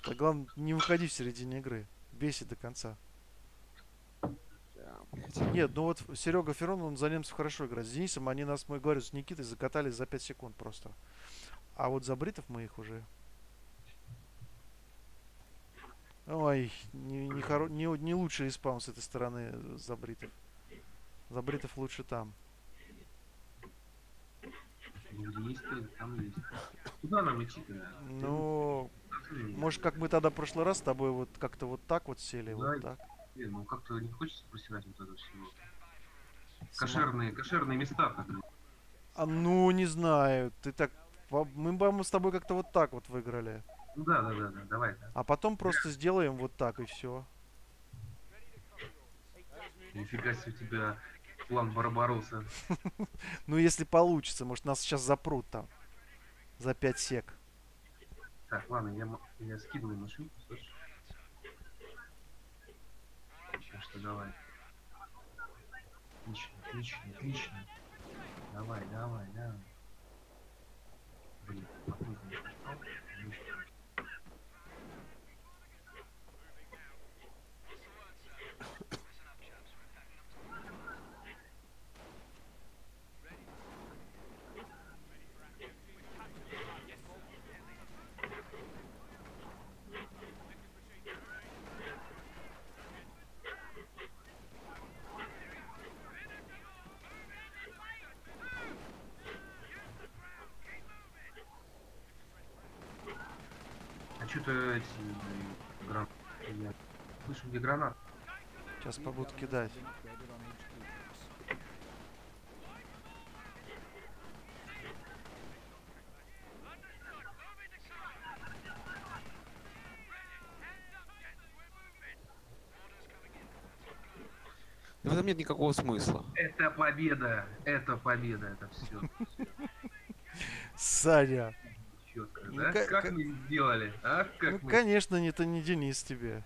А главное, не выходи в середине игры. Бейся до конца. Да, блядь. Нет, ну вот Серега Ферон, он за немцев хорошо играет. С Денисом они нас, мы говорю, с Никитой закатали за 5 секунд просто. А вот за бритов мы их уже... Ой, не лучший спаун с этой стороны за бритов. За бритов лучше там. Где есть ты, там есть. Куда нам идти-то? Ну, может, как мы тогда в прошлый раз с тобой вот как-то вот так вот сели, вот Куда так. идти? Ну как-то не хочется просирать вот это всего. Сама... Кошерные места так. А ну, не знаю, ты так... Мы, по-моему, с тобой как-то вот так вот выиграли. Ну да, давай, да. А потом просто сделаем вот так и все. Нифига себе у тебя план Барбаросса. Ну, если получится, может, нас сейчас запрут там за 5 сек. Так, ладно, я скидываю машинку, слышишь? Сейчас что, давай. Отлично. Давай. Блин, попробуй не попал. А что-то эти гранаты. Я слышу, где гранат. Сейчас побуду кидать. В этом нет никакого смысла. Это победа, это все. Саня. Четко, Ну, да? Как мы сделали, а? ну, Как мы... конечно, это не Денис тебе.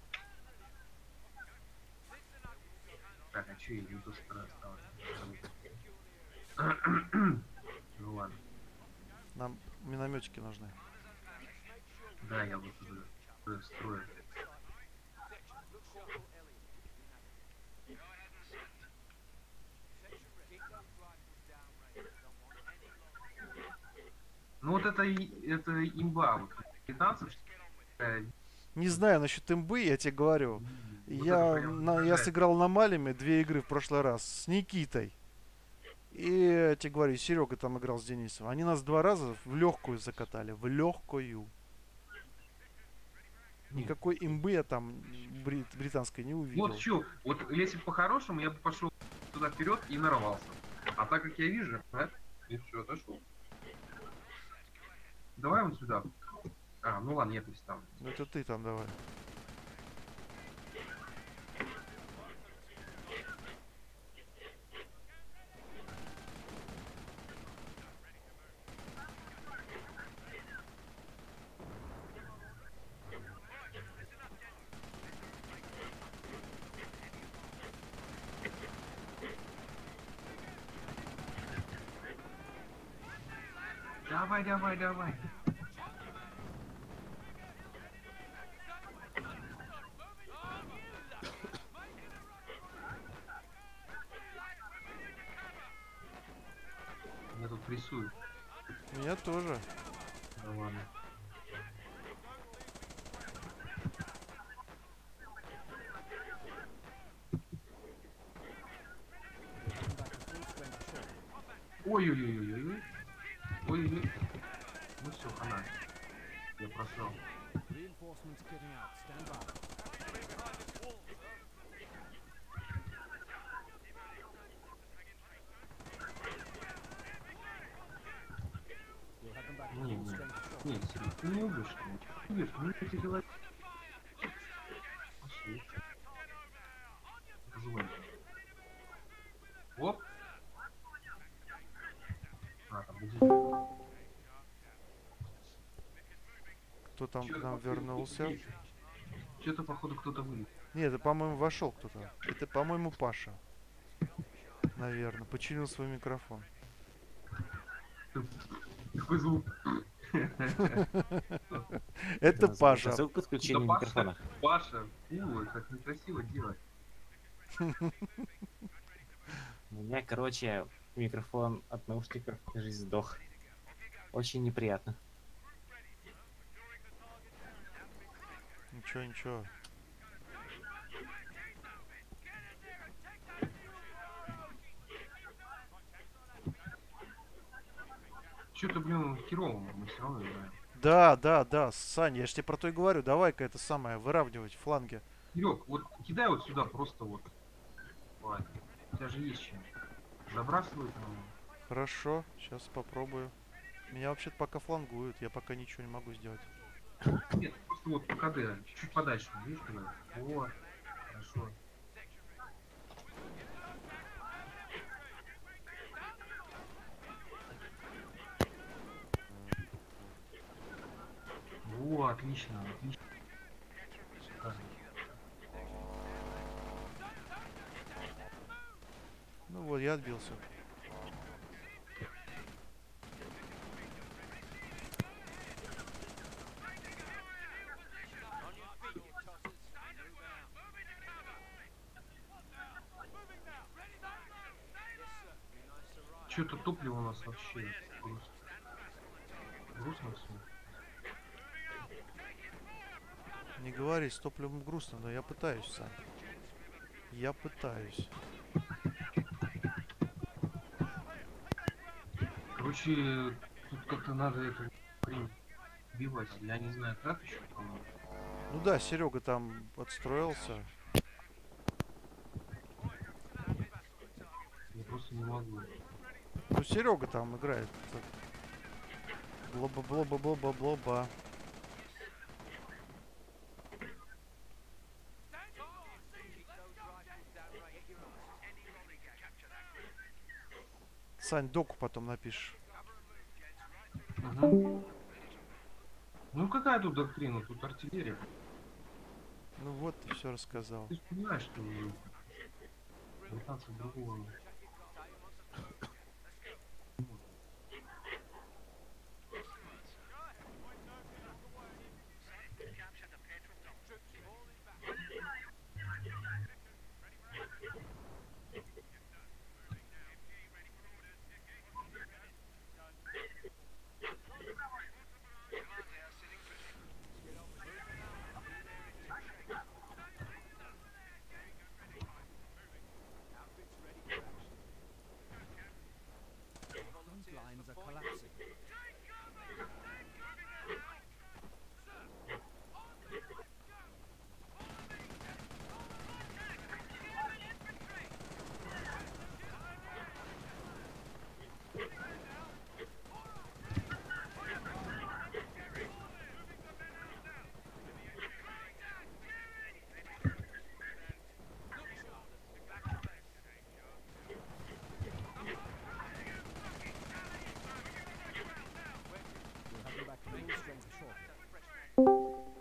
Так, а что я не то что осталось? Ну ладно. Нам минометчики нужны. Да, я вот уже строю. Ну вот это имба, вот британцев, Не знаю насчет имбы, я тебе говорю. вот это прям Я раздражает. сыграл на Малиме 2 игры в прошлый раз с Никитой. И я тебе говорю, Серега там играл с Денисом. Они нас 2 раза в легкую закатали. В легкую. Нет. Никакой имбы я там британской не увидел. Вот что, вот если бы по-хорошему, я бы пошел туда вперед и нарвался. А так как я вижу, да, и все, отошел. Давай вот сюда. А, ну ладно, я пусть там. Ну это ты там давай. Давай. Меня тут прессуют. Меня тоже. Да ладно. Ой-ой-ой. Ой-ой-ой. Ну все, хана. Я просрал. Не, серьезно, ты не убьешь, что ли? Убьешь, ну эти головы. Пошли. Позволь. Оп. А, там будет. Кто там к нам вернулся? Что-то, походу, кто-то вылез. Нет, это, по-моему, вошел кто-то. Это, по-моему, Паша. Наверное. Починил свой микрофон. Какой звук? Это называется Паша. звук подключения Да, Паша. микрофона. Паша, фу, как некрасиво делать. У меня, короче, микрофон от наушников кажись сдох. Очень неприятно. Ничего, ничего. Что-то, блин, херово мы все равно играем. Да, да, да, Саня, я же тебе про то и говорю. Давай-ка это самое, выравнивать фланги. Серег, вот кидай вот сюда просто вот. Ладно. У тебя же есть чем. Забрасывай там. Хорошо, сейчас попробую. Меня вообще-то пока флангуют, я пока ничего не могу сделать. Нет, просто вот по КД, чуть-чуть подальше. Видишь, куда? О, хорошо. О, отлично, отлично. Шикарно. Ну вот, я отбился. Что-то топливо у нас вообще грустно. Грустно все. Не говори, с топливом грустно, но я пытаюсь, Сань. Я пытаюсь. Короче, тут как-то надо эту хрень убивать. Я не знаю как еще. Ну да, Серега там отстроился. Я просто не могу. Ну, Серега там играет. Блоба-блоба-блоба-блоба. Сань, доку потом напишешь. Угу. Ну какая тут доктрина? Тут артиллерия. Ну вот, ты все рассказал. Ты же понимаешь, что британцев другого нет. Lines are collapsing. We'll have them back to full strength shortly.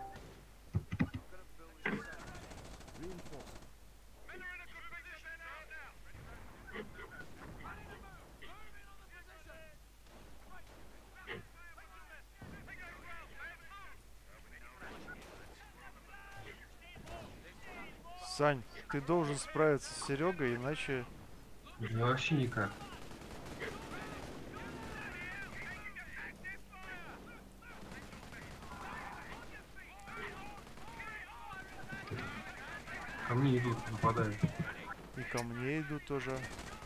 Reinforcing. Сань, ты должен справиться с Серегой, иначе... Я вообще никак. Ко мне идут, нападают. И ко мне идут тоже.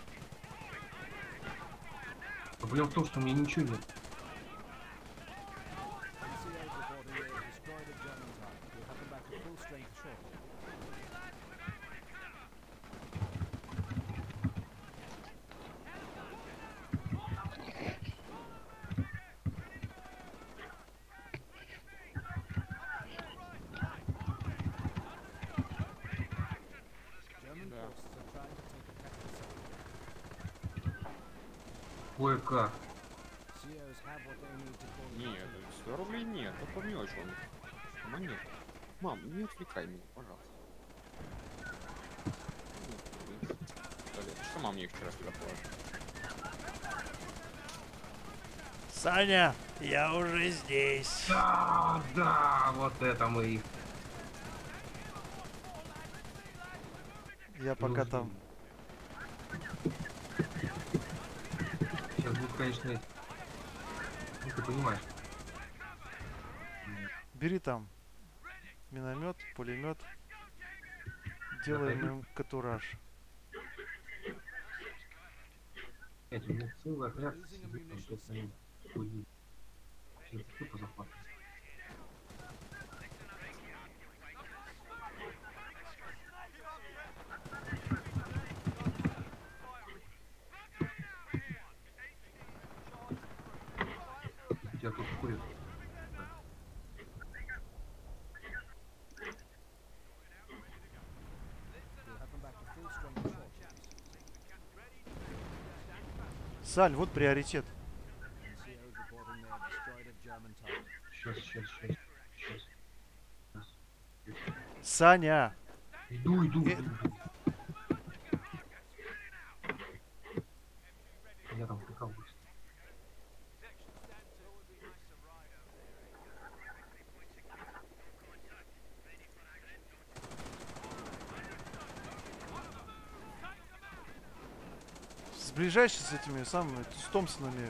Проблема в том, что у меня ничего нет. NCOs reporting they have destroyed a German target. We'll have them back to full strength shortly. German Да. forces are trying to take a capital city. Кое-как. COs have what they need to call it. Нет, 100 рублей нет, только мелочь он. Монет. Мам, не отвлекай меня, пожалуйста. Что мама мне их вчера сюда положила? Саня, я уже здесь. Да, да, вот это мы их. Я пока там. Сейчас будет, конечно, ну, ты понимаешь. Бери там миномет, пулемет. Делаем им катураж. Эти, у меня целый отряд сидит, там, 5 минут. Уйди. Сейчас тупо захватываю. Тебя тут курят. We'll have them back to full strength shortly. Саль, вот приоритет. NCOs reporting they have destroyed a German target. Сейчас. Саня! Иду. Я там прикалываюсь. Сближайся с этими самыми, с Томпсонами.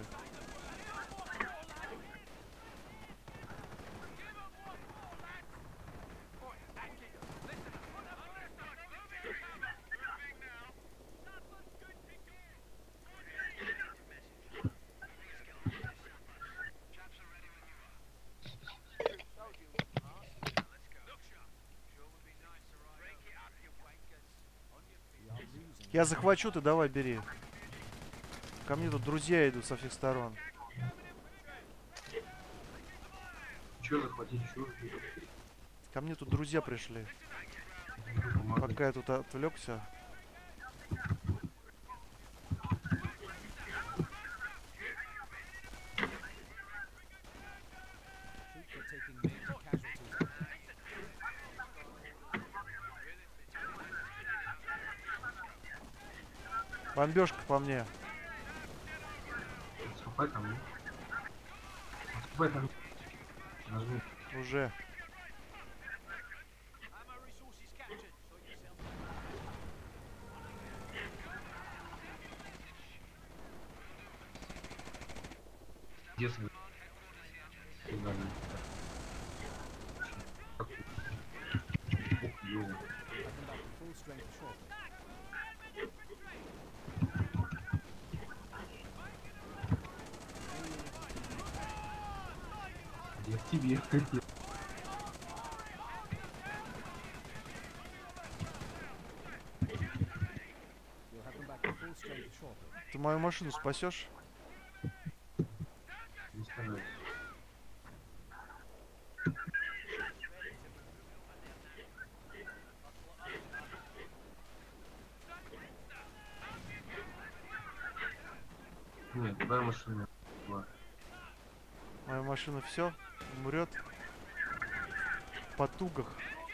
We are losing. Я захвачу, ты давай бери. Ко мне тут друзья идут со всех сторон. Чё захватить? Чё? Ко мне тут друзья пришли. Помогай. Пока я тут отвлекся. Troops are taking major casualties out there. Бомбежка по мне. Отступай там. Отступай там. Нажми. Уже. Где свой? Куда они? Ух, ё. We'll have them back to full strength shortly. Я к тебе. We'll have them back to full strength shortly. Ты мою машину спасешь? Не стараюсь. Нет, твоя машина. Моя машина все умрет в потугах.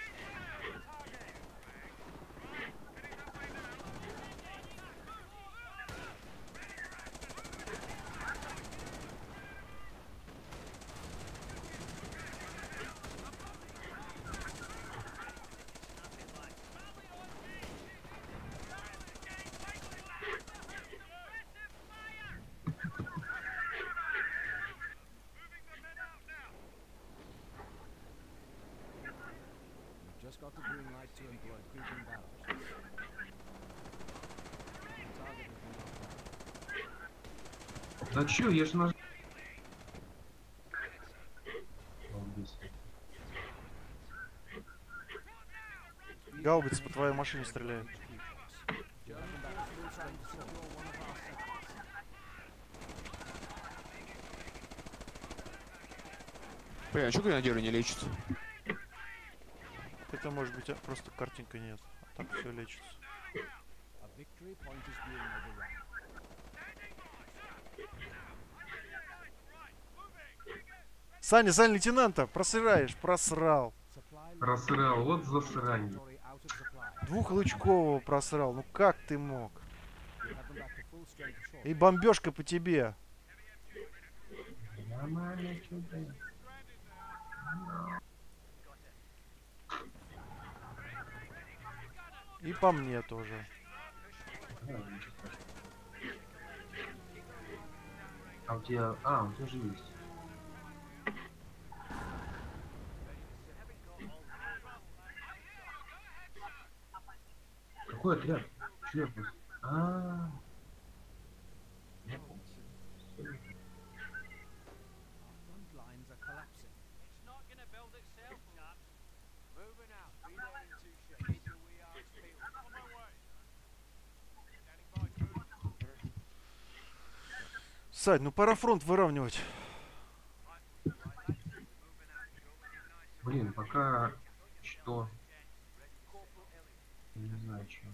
We've just got the green light to employ creeping barrages. The target has been knocked down. Да чё, я ж нажал. Балбес. Гаубица по твоей машине стреляет. We'll have them back to full strength shortly. One of our sectors. Бля, а чё гренадеры не лечатся? Это может быть просто картинка нет. А так все лечится. A victory point is being overrun. Саня, лейтенанта! Просыраешь! Просрал! Supply Просрал, вот засранье. inventory out of supply. Двухлучкового просрал. Ну как ты мог? We'll have them back to full strength shortly. И бомбежка по тебе. Нормально, чудо. И по мне тоже. А у тебя... А, у тебя же есть. Какой отряд? Чё? А, я понял. Front lines are collapsing. It's not gonna build itself, chaps. Moving out. Be there in 2 shifts. Here we are, Spiel. On my way. Standing by, crew. Сань, ну пора фронт выравнивать. Блин, пока что... Я не знаю, что.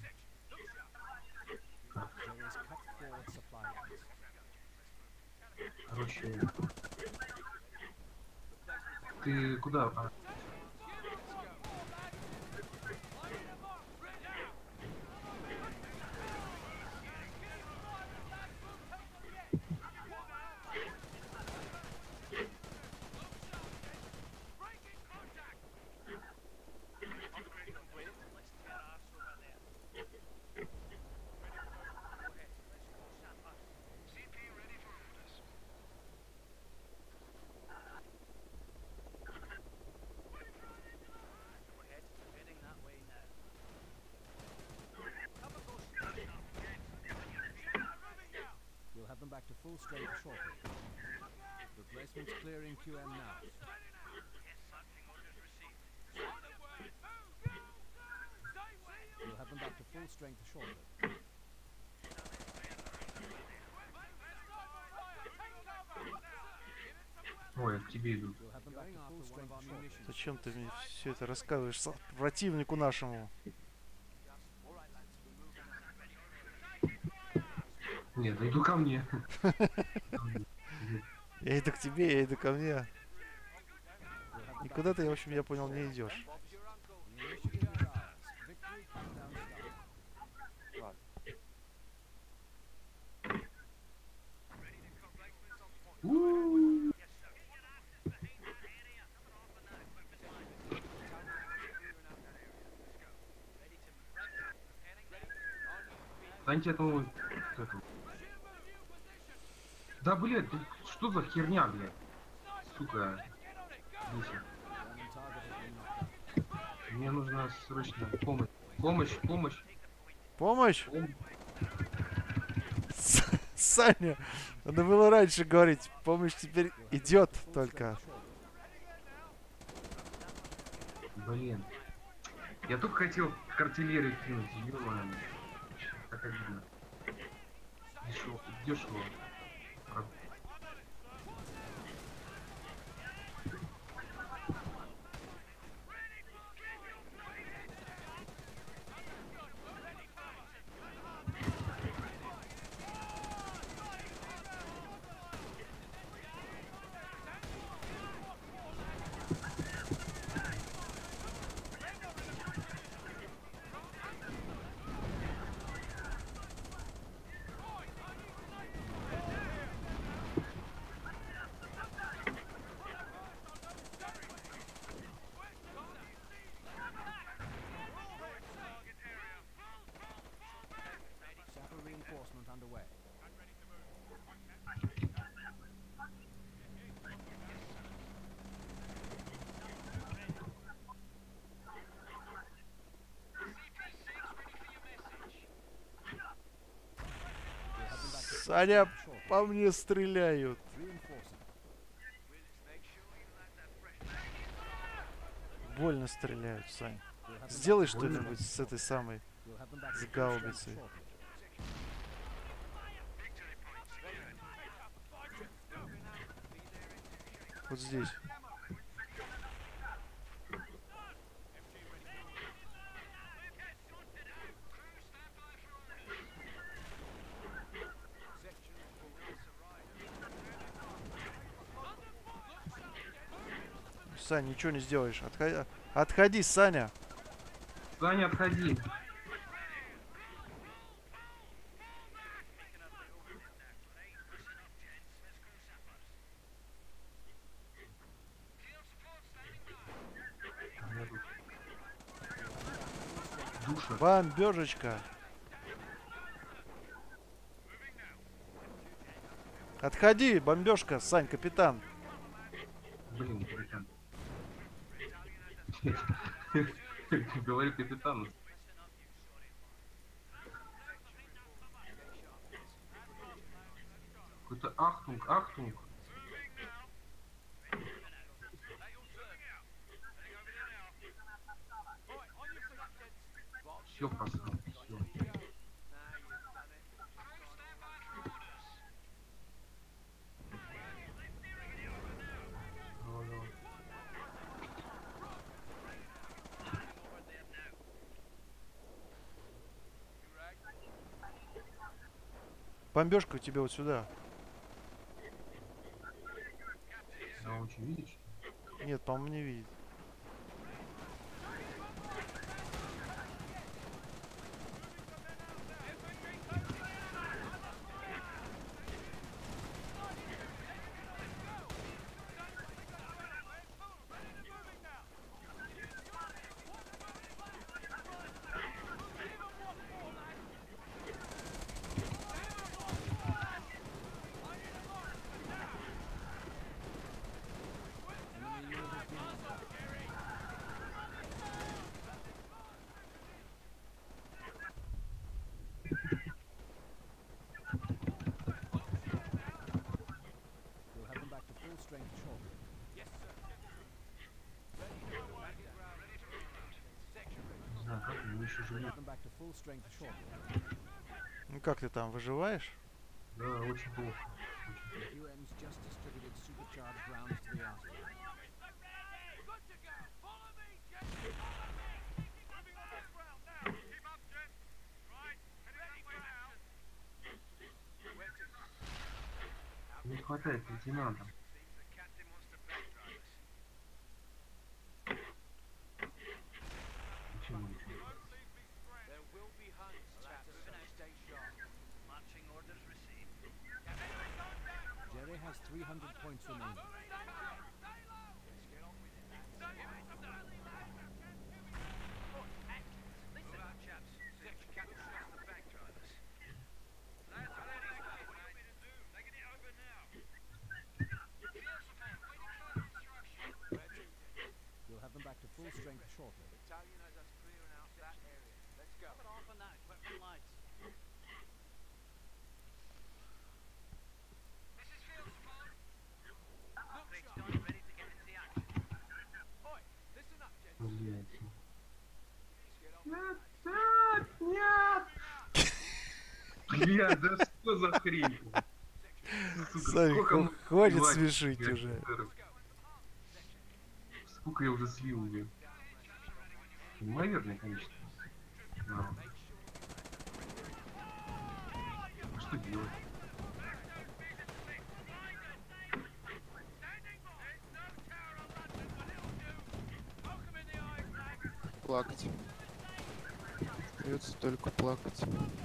There is cut forward supply lines. Короче... Ты куда? А, We'll have them back to full strength shortly. Replacements clearing QM now. We'll have them back to full strength shortly. ой, я к тебе иду. We'll have them back to full strength shortly. Зачем ты мне все это рассказываешь противнику нашему? Нет, иду ко мне. Я иду к тебе, я иду ко мне. Никуда ты, в общем, я понял, не идешь. The initiative is ours. Victory countdown starts. Ладно. У-у-у. Станьте этому... этому. Да, блядь, тут что за херня, блядь? Сука. Бесит. German target has been knocked out. Мне нужна срочно помощь. Помощь, помощь. Помощь? Пом- Саня, надо было раньше говорить. Помощь теперь идет только. Блин. Я только хотел к артиллерии кинуть, ё-моё. Так обидно. Дешево. Дешево. Правда. Sapper reinforcement underway. We'll have them back to full Саня, strength shortly. по мне стреляют. Reinforcing. Больно стреляют, Сань. We'll have them Сделай back to full что-нибудь strength с этой самой. shortly. We'll have them back с to full strength гаубицей. shortly. Вот здесь. Сань, ничего не сделаешь. Отходи, Саня. Саня, отходи. Душа. Бомбежечка. Отходи, бомбежка, Сань, капитан. Блин, капитан. Говорю капитану. Какой-то ахтунг, ахтунг. Все просрал, все. Бомбежка у тебя вот сюда. Да, очень видишь? Нет, по-моему, не видит. Enemy unit has been lost. We'll have them back to full strength shortly. Не знаю, как мы еще We'll живем. have them back to full strength shortly. Ну как ты там, выживаешь? Да, очень плохо. Очень плохо. UM's just distributed supercharged rounds to the arsenal. Не хватает лейтенанта. Почему ничего? There will be hunts, chaps, so stay sharp. Marching orders received. Jerry has 300 points remaining. Let's get on with it, lads. Listen up, chaps. Section captain shots the bank drivers. Lads, what do you want me to do? Taking it over now. Yes, man. Waiting for instruction. Where to? We'll have them back to full strength shortly. Battalion has us clearing out that area. Let's go. Put off on that equipment, lads. This is field spawn. Look sharp. Ready to get into action. Oi, listen up, gents. Блядь. Let's get on. Нет, нет! Блядь, да что за хрень? Сука, Сань, сколько мы хватит убивать, смешить блядь, уже. офицеров? Сколько я уже слил, блядь? Неимоверное количество. Да. А что делать? Плакать. Остается только плакать.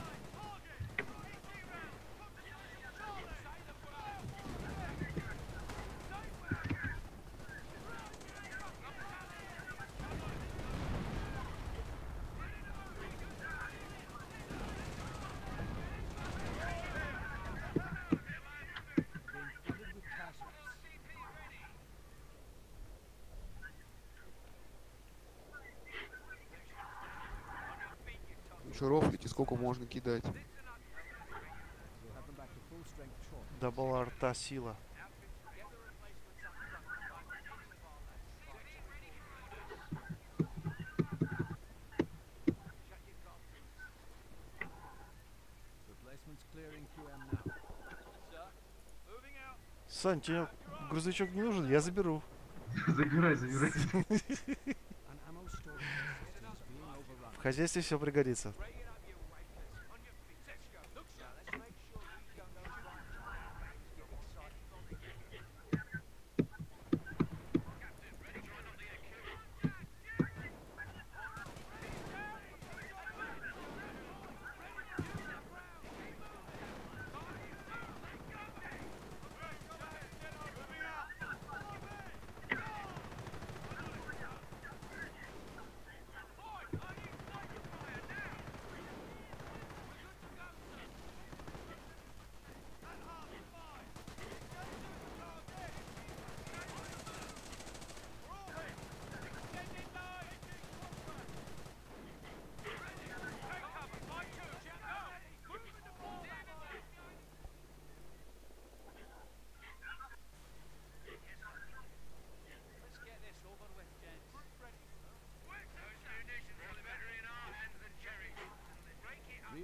Being flooded with casualties. Еще рофлите, сколько можно кидать. We'll have them back to full strength shortly. Дабл арта сила. Replacements clearing QM now. Sir, moving out. Сань, тебе грузовичок не нужен? Я заберу. Забирай, забирай. An ammo storage system is being overrun. В хозяйстве все пригодится. Straighten up, you wankers. On your feet. Let's go. Look, sir, let's make sure we don't know right. Get excited.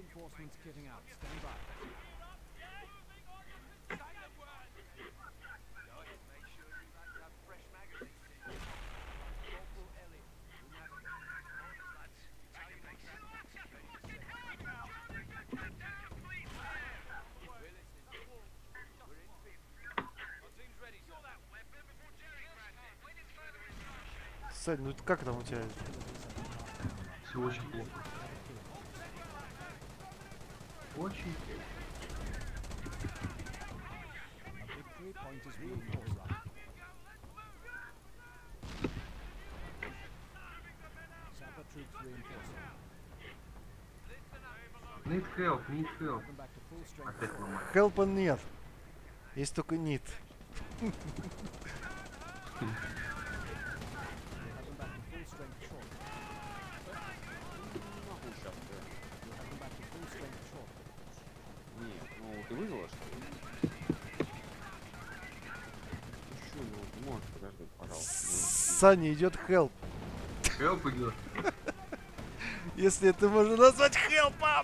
Reinforcements kitting out. Stand by. Сань, ну как там у тебя? Все очень плохо. Очень. A victory point is reinforced. Sapper troops reinforcing. Need help, need help. Welcome back to full strength. Опять ломать. Хелпа нет. Есть только нит. We'll have them back to full strength shortly. Не могу сейчас. We'll have them back to full strength shortly. Нет, ну ты вызвала что ли? Еще минуту, можешь подождать, пожалуйста. Саня, идет хелп. Help идет. Если это можно назвать хелпом.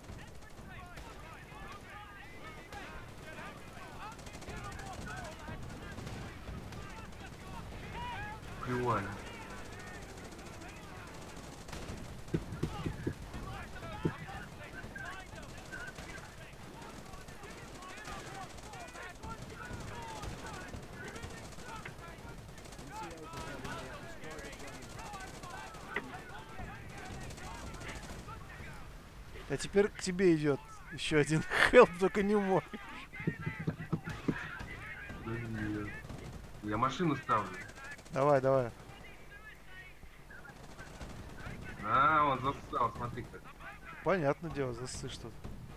Плевали. А теперь к тебе идет еще один хелп, только не мой. Подожди, я машину ставлю. Давай, давай. А, он засал, смотри как. Понятное дело, засышь тут.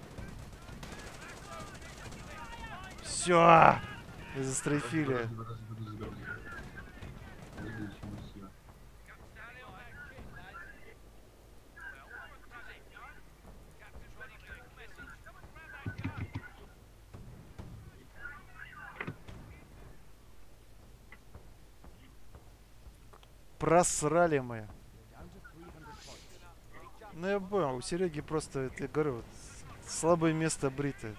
Все! И застрейфили. Подожди. Следующему всё. Просрали мы. Down to 300 points. Ну я понял, у Сереги просто, это, я говорю, вот, слабое место бритое.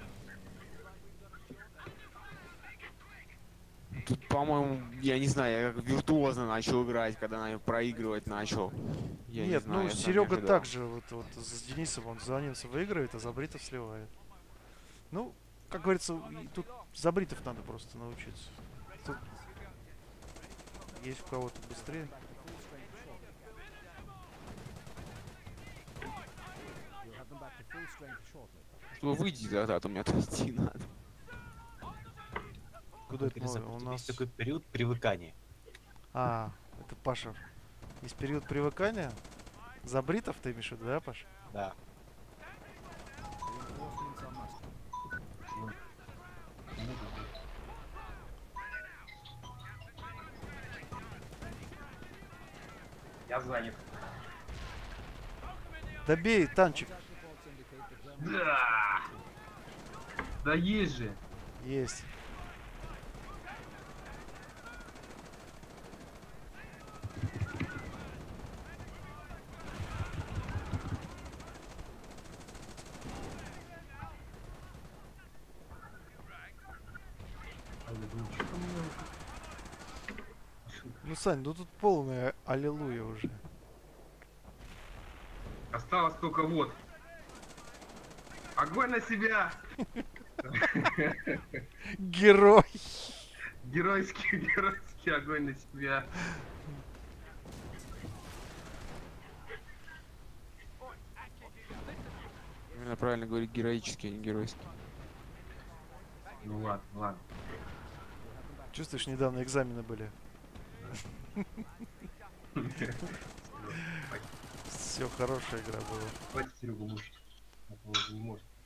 Тут, по-моему, я не знаю, я как виртуозно начал играть, когда проигрывать начал. Я не Нет, знаю, ну я сам не Серега ожидал. также вот с Денисом он за немца выигрывает, а за бритов сливает. Ну, как говорится, и тут за бритов надо просто научиться. Тут есть у кого-то быстрее. We'll have them back to full strength shortly. Что выйди тогда, а то мне отойти надо. Куда это Интересно, мы? У есть нас... такой период привыкания. А, это Паша. Есть период привыкания? За бритов ты имеешь в виду, да, Паш? Да. Reinforcements are mustered. Я занят. Да бей, танчик. Contact reports indicate the Germans Да! Да есть же! Есть. Ну, Сань, ну тут полная аллилуйя уже. Осталось только вот. Огонь на себя! Герой. Геройский огонь на себя. Именно правильно говорить героический, а не геройский. Ну ладно, ладно. Чувствуешь, недавно экзамены были. Все, хорошая игра была. Хватит Серегу мучить. Он уже не может.